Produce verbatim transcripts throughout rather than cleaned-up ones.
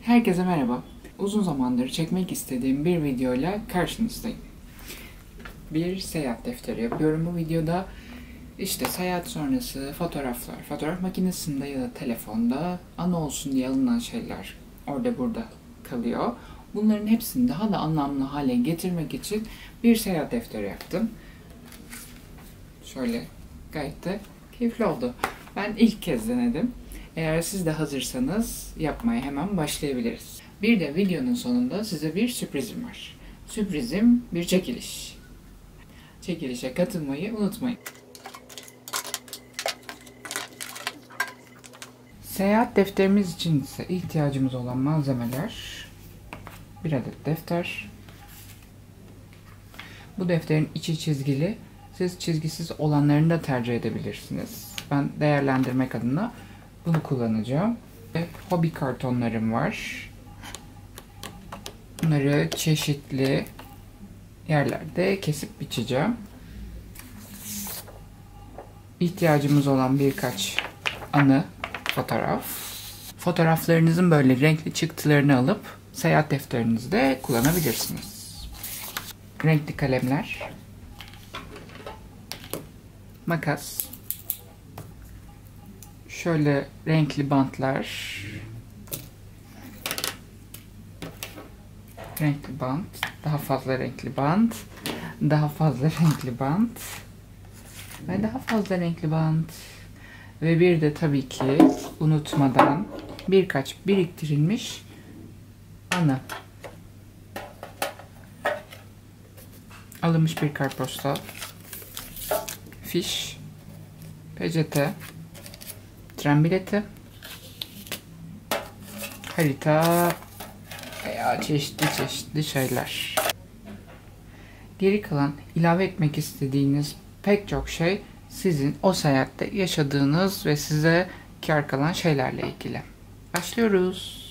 Herkese merhaba. Uzun zamandır çekmek istediğim bir videoyla karşınızdayım. Bir seyahat defteri yapıyorum bu videoda. İşte seyahat sonrası fotoğraflar, fotoğraf makinesinde ya da telefonda anı olsun diye alınan şeyler orada burada kalıyor. Bunların hepsini daha da anlamlı hale getirmek için bir seyahat defteri yaptım. Şöyle gayet de keyifli oldu. Ben ilk kez denedim. Eğer siz de hazırsanız yapmaya hemen başlayabiliriz. Bir de videonun sonunda size bir sürprizim var. Sürprizim bir çekiliş. Çekilişe katılmayı unutmayın. Seyahat defterimiz için ise ihtiyacımız olan malzemeler: bir adet defter. Bu defterin içi çizgili. Siz çizgisiz olanlarını da tercih edebilirsiniz. Ben değerlendirmek adına bunu kullanacağım. Hobi kartonlarım var. Bunları çeşitli yerlerde kesip biçeceğim. İhtiyacımız olan birkaç anı fotoğraf. Fotoğraflarınızın böyle renkli çıktılarını alıp seyahat defterinizde kullanabilirsiniz. Renkli kalemler, makas, şöyle renkli bantlar, renkli bant, daha fazla renkli bant, daha fazla renkli bant ve daha fazla renkli bant ve bir de tabii ki unutmadan birkaç biriktirilmiş anı. Alınmış bir kartpostal, fiş, peçete, tren bileti, harita veya çeşitli çeşitli şeyler. Geri kalan ilave etmek istediğiniz pek çok şey sizin o seyahatte yaşadığınız ve size kâr kalan şeylerle ilgili. Başlıyoruz.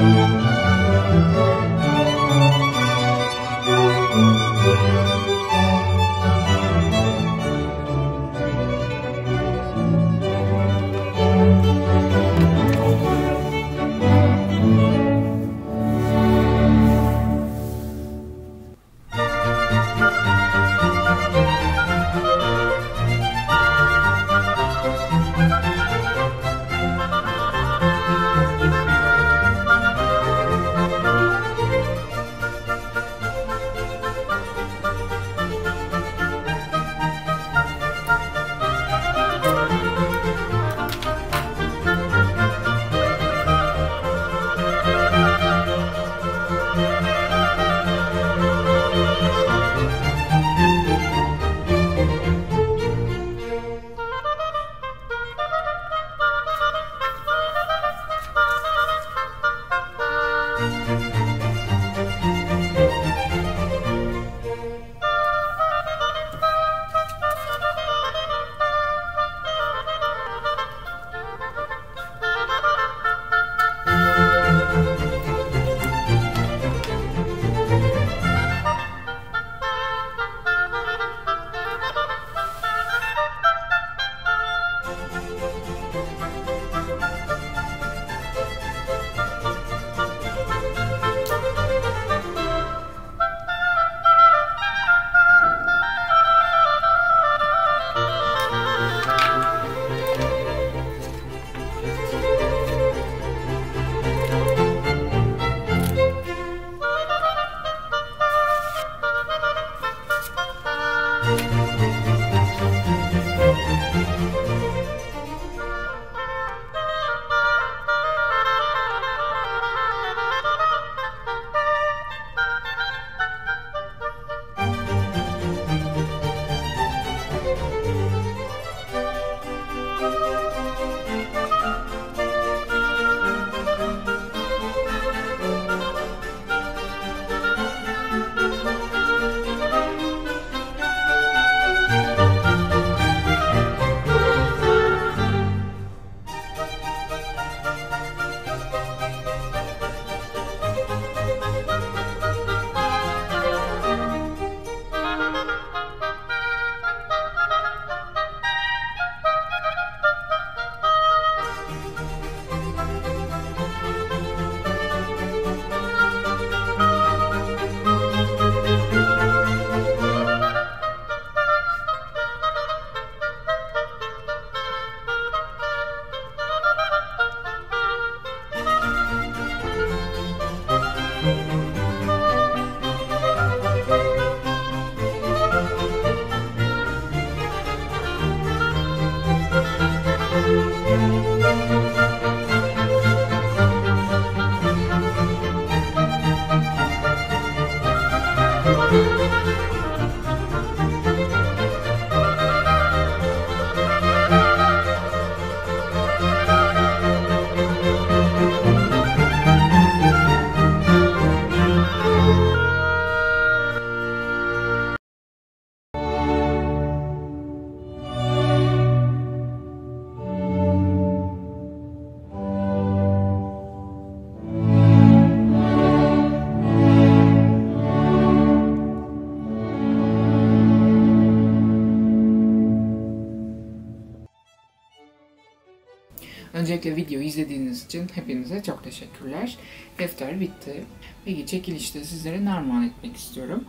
Öncelikle videoyu izlediğiniz için hepinize çok teşekkürler. Defter bitti. Peki çekilişte sizlere ne armağan etmek istiyorum.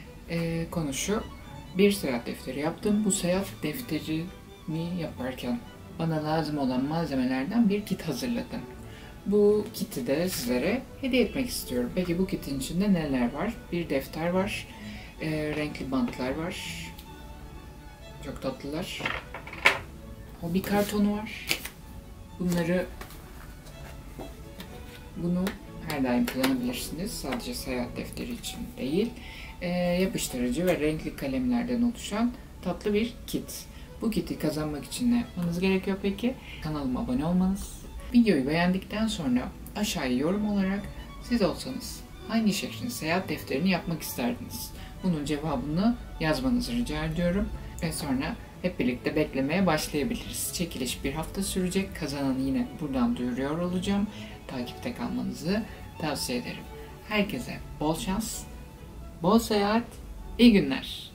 Ee, konu şu. Bir seyahat defteri yaptım. Bu seyahat defterini yaparken bana lazım olan malzemelerden bir kit hazırladım. Bu kiti de sizlere hediye etmek istiyorum. Peki bu kitin içinde neler var? Bir defter var. E, renkli bantlar var. Çok tatlılar. O bir kartonu var. Bunları bunu her daim kullanabilirsiniz. Sadece seyahat defteri için değil. E, yapıştırıcı ve renkli kalemlerden oluşan tatlı bir kit. Bu kiti kazanmak için ne yapmanız gerekiyor peki? Kanalıma abone olmanız. Videoyu beğendikten sonra aşağıya yorum olarak siz olsanız hangi şehrin seyahat defterini yapmak isterdiniz? Bunun cevabını yazmanızı rica ediyorum. Ve sonra hep birlikte beklemeye başlayabiliriz. Çekiliş bir hafta sürecek. Kazananı yine buradan duyuruyor olacağım. Takipte kalmanızı tavsiye ederim. Herkese bol şans, bol seyahat, iyi günler.